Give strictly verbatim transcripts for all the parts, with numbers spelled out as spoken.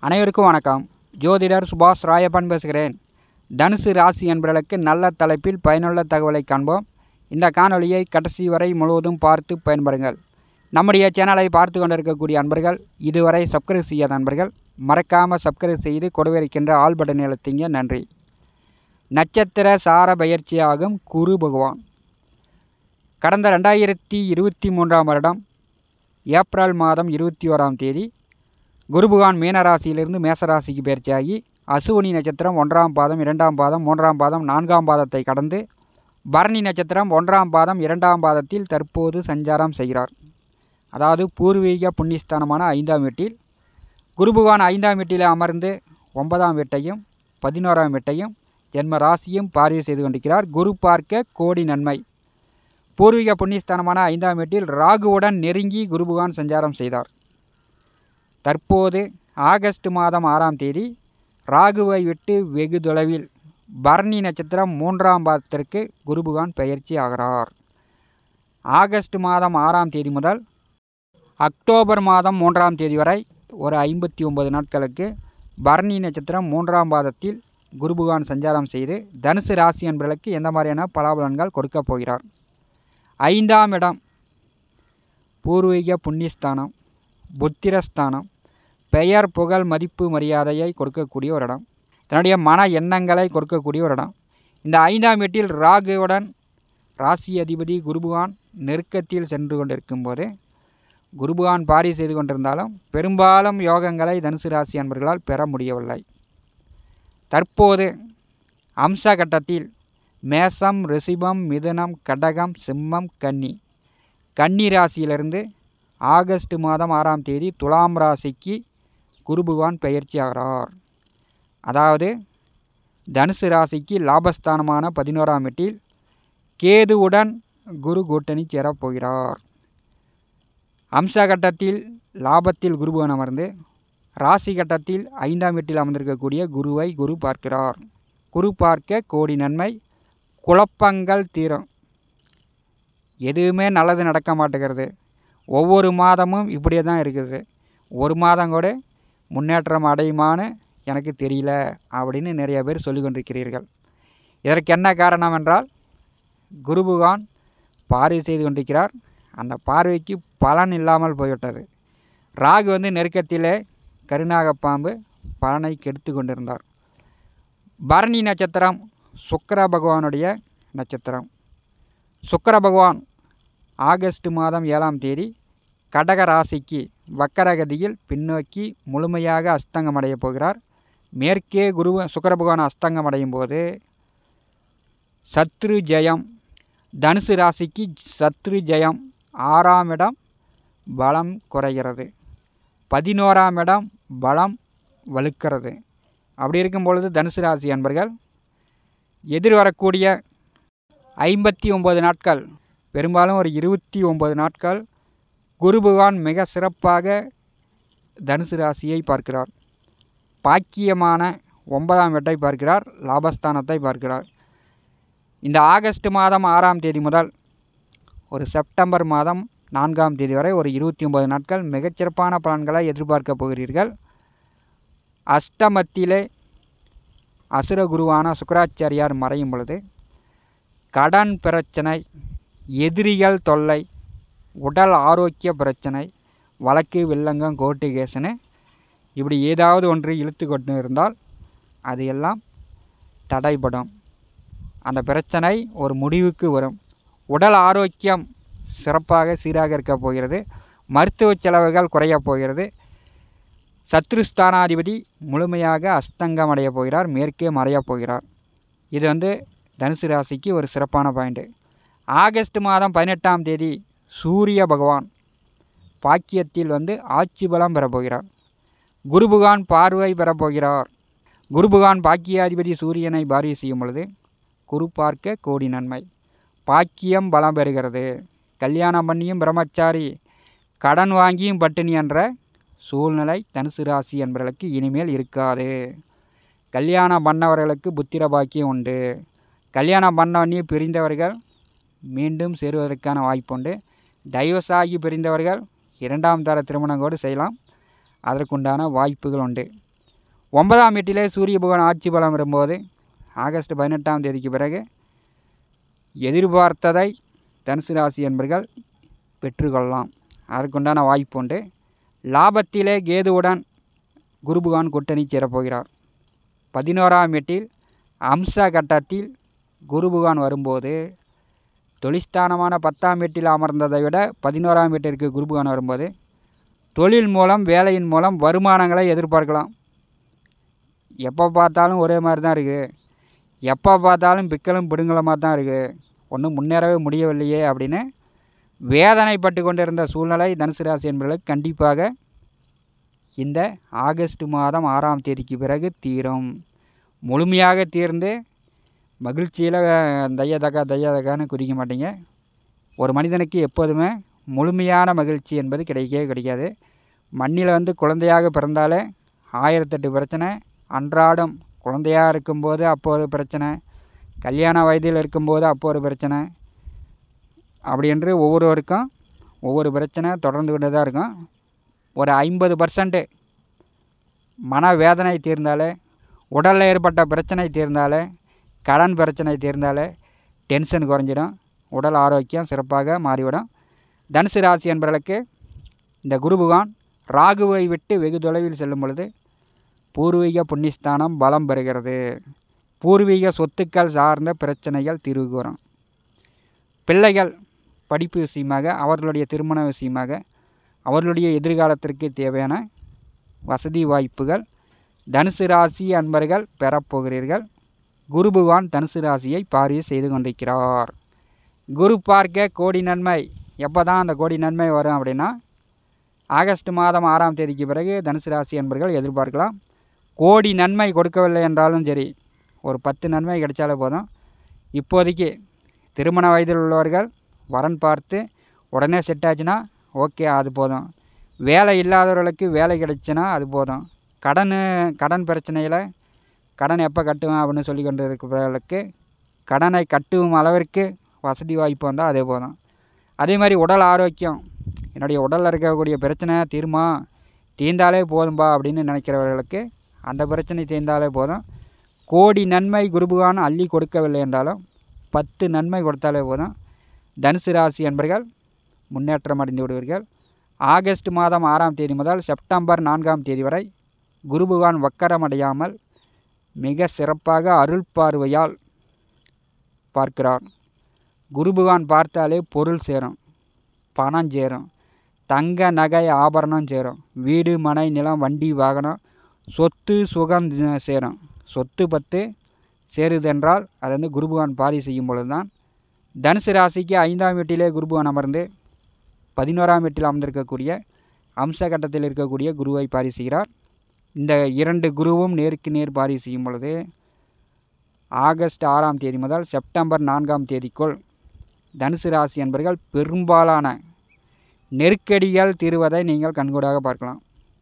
அனைவருக்கும் வணக்கம். ஜோதிடர் சுபாஷ் ராயப்பன் பேசுகிறேன். தனுசு ராசி என்பவர்களுக்கு நல்ல தலைப்பில் பயனுள்ள தகவலை காண்போம். இந்த காணொலியை கடைசி வரை முழுவதும் பார்த்து பயன்பெறுங்கள். நம்முடைய சேனலை பார்த்து கொண்டிருக்கக்கூடிய அன்பர்கள், இதுவரை சப்ஸ்கிரைப் செய்யாத அன்பர்கள் மறக்காமல் சப்ஸ்கிரைப் செய்து கொடுவிருக்கின்ற ஆல் பட்டன் அழுத்திங்க. நன்றி. நட்சத்திர சார பயிற்சியாகும் குரு பகவான் கடந்த ரெண்டாயிரத்தி இருபத்தி மூன்றாம் வருடம் ஏப்ரல் மாதம் இருபத்தி ஓராம் தேதி குரு பகவான் மீனராசியிலிருந்து மேசராசிக்கு பயிற்சியாகி அசுவினி நட்சத்திரம் ஒன்றாம் பாதம், இரண்டாம் பாதம், மூன்றாம் பாதம், நான்காம் பாதத்தை கடந்து பரணி நட்சத்திரம் ஒன்றாம் பாதம், இரண்டாம் பாதத்தில் தற்போது சஞ்சாரம் செய்கிறார். அதாவது பூர்வீக புண்ணியஸ்தானமான ஐந்தாம் வீட்டில் குரு பகவான் ஐந்தாம் வீட்டில் அமர்ந்து ஒன்பதாம் வீட்டையும் பதினோராம் வீட்டையும் ஜென்ம ராசியும் பார்வை செய்து கொண்டிருக்கிறார். குரு பார்க்க கோடி நன்மை. பூர்வீக புண்ணியஸ்தானமான ஐந்தாம் வீட்டில் ராகுவுடன் நெருங்கி குரு பகவான் சஞ்சாரம் செய்தார். தற்போது ஆகஸ்ட் மாதம் ஆறாம் தேதி ராகுவை விட்டு வெகு தொலைவில் பரணி நட்சத்திரம் மூன்றாம் பாதத்திற்கு குரு பகவான் பயிற்சி ஆகிறார். ஆகஸ்ட் மாதம் ஆறாம் தேதி முதல் அக்டோபர் மாதம் மூன்றாம் தேதி வரை ஒரு ஐம்பத்தி ஒன்பது நாட்களுக்கு பரணி நட்சத்திரம் மூன்றாம் பாதத்தில் குரு பகவான் சஞ்சாரம் செய்து தனுசு ராசி என்பவர்களுக்கு எந்த மாதிரியான பலாபலன்கள் கொடுக்கப் போகிறார். ஐந்தாம் இடம் பூர்வீக புண்ணியஸ்தானம், புத்திரஸ்தானம், பெயர் புகழ் மதிப்பு மரியாதையை கொடுக்கக்கூடிய ஒரு இடம், தன்னுடைய மன எண்ணங்களை கொடுக்கக்கூடிய ஒரு இடம். இந்த ஐந்தாம் வீட்டில் ராகுவுடன் ராசி அதிபதி குரு பகவான் நெருக்கத்தில் சென்று கொண்டிருக்கும் போது குரு பகவான் பாரி செய்து கொண்டிருந்தாலும் பெரும்பாலும் யோகங்களை தனுசு ராசி அன்பர்களால் பெற முடியவில்லை. தற்போது அம்ச கட்டத்தில் மேசம், ரிஷிபம், மிதுனம், கடகம், சிம்மம், கன்னி கன்னி ராசியிலிருந்து ஆகஸ்ட் மாதம் ஆறாம் தேதி துலாம் ராசிக்கு குரு பகவான் பயிற்சி ஆகிறார். அதாவது தனுசு ராசிக்கு லாபஸ்தானமான பதினோராம் வீட்டில் கேதுவுடன் குரு கூட்டணி சேரப்போகிறார். அம்ச கட்டத்தில் லாபத்தில் குரு பகவான் அமர்ந்து ராசி கட்டத்தில் ஐந்தாம் வீட்டில் அமர்ந்திருக்கக்கூடிய குருவை குரு பார்க்கிறார். குரு பார்க்க கோடி நன்மை. குழப்பங்கள் தீரும். எதுவுமே நல்லது நடக்க மாட்டேங்கிறது. ஒவ்வொரு மாதமும் இப்படியே தான் இருக்குது. ஒரு மாதம் கூட முன்னேற்றம் அடையுமான்னு எனக்கு தெரியல அப்படின்னு நிறைய பேர் சொல்லி கொண்டிருக்கிறீர்கள். இதற்கு என்ன காரணம் என்றால் குரு பகவான் பார்வை செய்து கொண்டிருக்கிறார். அந்த பார்வைக்கு பலன் இல்லாமல் போய்விட்டது. ராகு வந்து நெருக்கத்திலே கருநாகப்பாம்பு பலனை கெடுத்து கொண்டிருந்தார். பரணி நட்சத்திரம் சுக்கிர பகவானுடைய நட்சத்திரம். சுக்கிர பகவான் ஆகஸ்ட் மாதம் ஏழாம் தேதி கடக ராசிக்கு வக்கரகதியில் பின்னோக்கி முழுமையாக அஸ்தங்கம் அடைய போகிறார். மேற்கே குரு சுக்கிர பகவான் அஸ்தங்கம் அடையும் போது சத்ரு ஜெயம், தனுசு ராசிக்கு சத்ரு ஜெயம். ஆறாம் இடம் பலம் குறைகிறது, பதினோராம் இடம் பலம் வலுக்கிறது. அப்படி இருக்கும் பொழுது தனுசு ராசி அன்பர்கள் எதிர்வரக்கூடிய ஐம்பத்தி ஒம்பது நாட்கள், பெரும்பாலும் ஒரு இருபத்தி ஒம்பது நாட்கள் குரு பகவான் மிக சிறப்பாக தனுசு ராசியை பார்க்கிறார். பாக்கியமான ஒன்பதாம் வீட்டை பார்க்கிறார், லாபஸ்தானத்தை பார்க்கிறார். இந்த ஆகஸ்ட் மாதம் ஆறாம் தேதி முதல் ஒரு செப்டம்பர் மாதம் நான்காம் தேதி வரை ஒரு இருபத்தி ஒம்பது நாட்கள் மிகச்சிறப்பான பலன்களை எதிர்பார்க்க போகிறீர்கள். அஷ்டமத்திலே அசுர குருவான சுக்கிராச்சாரியார் மறையும் பொழுது கடன் பிரச்சனை, எதிரிகள் தொல்லை, உடல் ஆரோக்கிய பிரச்சனை, வழக்கு, வில்லங்கம், கோர்ட்டு கேஸுன்னு இப்படி ஏதாவது ஒன்று இழுத்து கொண்டு இருந்தால் அது எல்லாம் தடைபடும். அந்த பிரச்சனை ஒரு முடிவுக்கு வரும். உடல் ஆரோக்கியம் சிறப்பாக சீராக இருக்க போகிறது. மருத்துவ செலவுகள் குறையப் போகிறது. சத்ருஸ்தானாதிபதி முழுமையாக அஸ்தங்கம் அடைய போகிறார், மேற்கே மறையப் போகிறார். இது வந்து தனுசு ராசிக்கு ஒரு சிறப்பான பாயிண்ட்டு. ஆகஸ்ட் மாதம் பதினெட்டாம் தேதி சூரிய பகவான் பாக்கியத்தில் வந்து ஆட்சி பலம் பெறப்போகிறார். குரு பகவான் பார்வை பெறப்போகிறார். குரு பகவான் பாக்கியாதிபதி சூரியனை பார்வை செய்யும் பொழுது குரு பார்க்க கோடி நன்மை. பாக்கியம் பலம் பெறுகிறது. கல்யாணம் பண்ணியும் பிரம்மச்சாரி, கடன் வாங்கியும் பட்டினி என்ற சூழ்நிலை தனுசு ராசி என்பவர்களுக்கு இனிமேல் இருக்காது. கல்யாணம் பண்ணவர்களுக்கு புத்திர பாக்கியம் உண்டு. கல்யாணம் பண்ணி பிரிந்தவர்கள் மீண்டும் சேருவதற்கான வாய்ப்புண்டு. டைவர்ஸ் ஆகி பிரிந்தவர்கள் இரண்டாம் தர திருமணம் கூட செய்யலாம். அதற்குண்டான வாய்ப்புகள் உண்டு. ஒன்பதாம் வீட்டிலே சூரிய பகவான் ஆட்சி பலம் வரும்போது ஆகஸ்ட் பதினெட்டாம் தேதிக்கு பிறகு எதிர்பார்த்ததை தனுசு ராசி என்பர்கள் பெற்றுக்கொள்ளலாம். அதற்குண்டான வாய்ப்பு உண்டு. லாபத்திலே கேதுவுடன் குரு பகவான் கூட்டணி சேரப்போகிறார். பதினோராம் வீட்டில் அம்ச கட்டத்தில் குரு பகவான் வரும்போது தொழில்ஸ்தானமான பத்தாம் வீட்டில் அமர்ந்ததை விட பதினோராம் வீட்டிற்கு குரு பகவான் வரும்போது தொழில் மூலம் வேலையின் மூலம் வருமானங்களை எதிர்பார்க்கலாம். எப்போ பார்த்தாலும் ஒரே மாதிரி தான் இருக்குது, எப்போ பார்த்தாலும் பிக்கலும் பிடுங்கலமாக தான் இருக்குது, ஒன்றும் முன்னேறவே முடியவில்லையே அப்படின்னு வேதனைப்பட்டு கொண்டிருந்த சூழ்நிலை தனுசு ராசி என்பவர்களுக்கு கண்டிப்பாக இந்த ஆகஸ்ட் மாதம் ஆறாம் தேதிக்கு பிறகு தீரும். முழுமையாக தீர்ந்து மகிழ்ச்சியில் தையதக்கா தையதக்கான்னு குதிக்க மாட்டீங்க. ஒரு மனிதனுக்கு எப்போதுமே முழுமையான மகிழ்ச்சி என்பது கிடைக்கவே கிடைக்காது. மண்ணில் வந்து குழந்தையாக பிறந்தாலே ஆயிரத்தெட்டு பிரச்சனை, அன்றாடம் குழந்தையாக இருக்கும்போது அப்போ ஒரு பிரச்சனை, கல்யாண வயதில் இருக்கும்போது அப்போ ஒரு பிரச்சனை, அப்படி என்று ஒவ்வொருவருக்கும் ஒவ்வொரு பிரச்சனை தொடர்ந்து கொண்டு தான் இருக்கும். ஒரு ஐம்பது பர்சன்ட்டு மனவேதனை தீர்ந்தாலே, உடலில் ஏற்பட்ட பிரச்சனை தீர்ந்தாலே, கடன் பிரச்சனை தீர்ந்தாலே டென்ஷன் குறைஞ்சிடும், உடல் ஆரோக்கியம் சிறப்பாக மாறிவிடும். தனுசு ராசி என்பவர்களுக்கு இந்த குரு பகவான் ராகுவை விட்டு வெகு தொலைவில் செல்லும் பொழுது பூர்வீக புண்ணியஸ்தானம் பலம் பெறுகிறது. பூர்வீக சொத்துக்கள் சார்ந்த பிரச்சனைகள் தீர்வுக்கு வரும். பிள்ளைகள் படிப்பு விஷயமாக, அவர்களுடைய திருமண விஷயமாக, அவர்களுடைய எதிர்காலத்திற்கு தேவையான வசதி வாய்ப்புகள் தனுசு ராசி அன்பர்கள் பெறப்போகிறீர்கள். குரு பகவான் தனுசு ராசியை பார்வை செய்து கொண்டிருக்கிறார். குரு பார்க்க கோடி நன்மை. எப்போ தான் அந்த கோடி நன்மை வரும் அப்படின்னா ஆகஸ்ட் மாதம் ஆறாம் தேதிக்கு பிறகு தனுசு ராசி அன்பர்கள் எதிர்பார்க்கலாம். கோடி நன்மை கொடுக்கவில்லை என்றாலும் சரி, ஒரு பத்து நன்மை கிடைச்சாலே போதும். இப்போதைக்கு திருமண வயதில் உள்ளவர்கள் வரன் பார்த்து உடனே செட் ஆச்சுன்னா ஓகே, அது போதும். வேலை இல்லாதவர்களுக்கு வேலை கிடைச்சுன்னா அது போதும். கடன் கடன் பிரச்சனையில் கடன் எப்போ கட்டுவேன் அப்படின்னு சொல்லி கொண்டு இருக்கிறவர்களுக்கு கடனை கட்டும் அளவிற்கு வசதி வாய்ப்பு வந்தால் அதே போதும். அதே மாதிரி உடல் ஆரோக்கியம், என்னுடைய உடலில் இருக்கக்கூடிய பிரச்சனை தீர்மா தீர்ந்தாலே போதும்பா அப்படின்னு நினைக்கிறவர்களுக்கு அந்த பிரச்சனை தீர்ந்தாலே போதும். கோடி நன்மை குரு பகவான் அள்ளி கொடுக்கவில்லை என்றாலும் பத்து நன்மை கொடுத்தாலே போதும். தனுசு ராசி என்பர்கள் முன்னேற்றம் அடைந்து விடுவீர்கள். ஆகஸ்ட் மாதம் ஆறாம் தேதி முதல் செப்டம்பர் நான்காம் தேதி வரை குரு பகவான் வக்கரம் அடையாமல் மிக சிறப்பாக அருள் பார்வையால் பார்க்கிறார். குரு பகவான் பார்த்தாலே பொருள் சேரும், பணம் சேரும், தங்க நகை ஆபரணம் சேரும், வீடு மனை நிலம் வண்டி வாகனம் சொத்து சுகம் சேரும். சொத்து பத்து சேருதென்றால் அது வந்து குரு பகவான் பாரி செய்யும் பொழுது தான். தனுசு ராசிக்கு ஐந்தாம் வீட்டிலே குரு பகவான் அமர்ந்து பதினோராம் வீட்டில் அமர்ந்திருக்கக்கூடிய அம்ச கட்டத்தில் இருக்கக்கூடிய குருவை பாரி செய்கிறார். இந்த இரண்டு குருவும் நேருக்கு நேர் பாரி செய்யும் பொழுது ஆகஸ்ட் ஆறாம் தேதி முதல் செப்டம்பர் நான்காம் தேதிக்குள் தனுசு ராசி என்பர்கள் பெரும்பாலான நெருக்கடிகள் தீர்வதை நீங்கள் கண்கூடாக பார்க்கலாம்.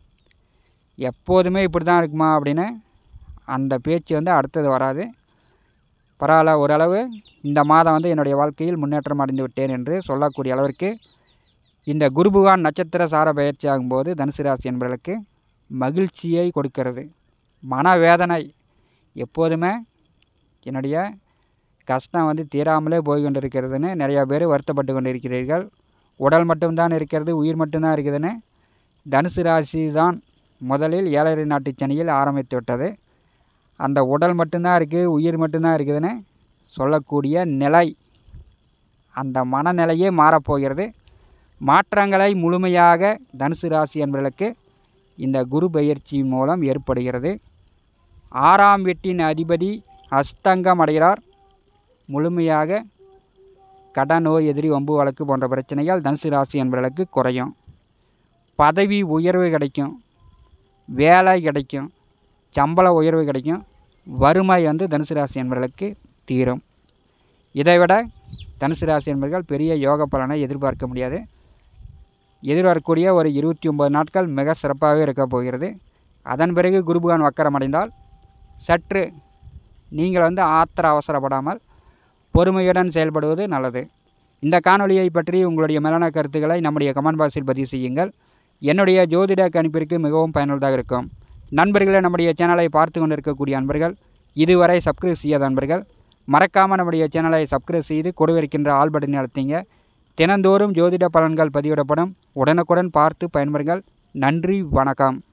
எப்போதுமே இப்படி தான் இருக்குமா அப்படின்னு அந்த பேச்சு வந்து அடுத்தது வராது. பரவாயில்ல, ஓரளவு இந்த மாதம் வந்து என்னுடைய வாழ்க்கையில் முன்னேற்றம் அடைந்து விட்டேன் என்று சொல்லக்கூடிய அளவிற்கு இந்த குரு பகவான் நட்சத்திர சார பயிற்சி ஆகும்போது தனுசு ராசி என்பவர்களுக்கு மகிழ்ச்சியை கொடுக்கிறது. மனவேதனை, எப்போதுமே என்னுடைய கஷ்டம் வந்து தீராமலே போய் கொண்டிருக்கிறதுன்னு நிறையா பேர் வருத்தப்பட்டு கொண்டு இருக்கிறீர்கள். உடல் மட்டும்தான் இருக்கிறது, உயிர் மட்டும்தான் இருக்குதுன்னு தனுசு ராசி தான் முதலில் ஏழரை நாட்டு சனியில் ஆரம்பித்து விட்டது. அந்த உடல் மட்டும்தான் இருக்குது, உயிர் மட்டும்தான் இருக்குதுன்னு சொல்லக்கூடிய நிலை, அந்த மனநிலையே மாறப்போகிறது. மாற்றங்களை முழுமையாக தனுசு ராசி என்பவர்களுக்கு இந்த குரு பயிற்சி மூலம் ஏற்படுகிறது. ஆறாம் வீட்டின் அதிபதி அஸ்தங்கம் அடைகிறார். முழுமையாக கடன், நோய், எதிரி, வம்பு வழக்கு போன்ற பிரச்சனைகள் தனுசு ராசி என்பவர்களுக்கு குறையும். பதவி உயர்வு கிடைக்கும், வேலை கிடைக்கும், சம்பள உயர்வு கிடைக்கும், வறுமை வந்து தனுசு ராசி என்பவர்களுக்கு தீரும். இதைவிட தனுசு ராசி என்பவர்கள் பெரிய யோக பலனை எதிர்பார்க்க முடியாது. எதிர்வரக்கூடிய ஒரு இருபத்தி ஒம்பது நாட்கள் மிக சிறப்பாக இருக்க போகிறது. அதன் பிறகு குரு பகவான் வக்கரம் அடைந்தால் சற்று நீங்கள் வந்து ஆத்திர அவசரப்படாமல் பொறுமையுடன் செயல்படுவது நல்லது. இந்த காணொலியை பற்றி உங்களுடைய மேலான கருத்துக்களை நம்முடைய கமெண்ட் பாக்ஸில் பதிவு செய்யுங்கள். என்னுடைய ஜோதிட கணிப்பிற்கு மிகவும் பயனுள்ளதாக இருக்கும். நண்பர்களே, நம்முடைய சேனலை பார்த்து கொண்டிருக்கக்கூடிய அன்பர்கள், இதுவரை சப்ஸ்கிரைப் செய்யாத அன்பர்கள் மறக்காமல் நம்முடைய சேனலை சப்ஸ்கிரைப் செய்து கொடுவிருக்கின்ற ஆல் பட்டனை அழுத்திங்க. தினந்தோறும் ஜோதிட பலன்கள் பதிவிடப்படும். உடனுக்குடன் பார்த்து பயன்பெறுங்கள். நன்றி, வணக்கம்.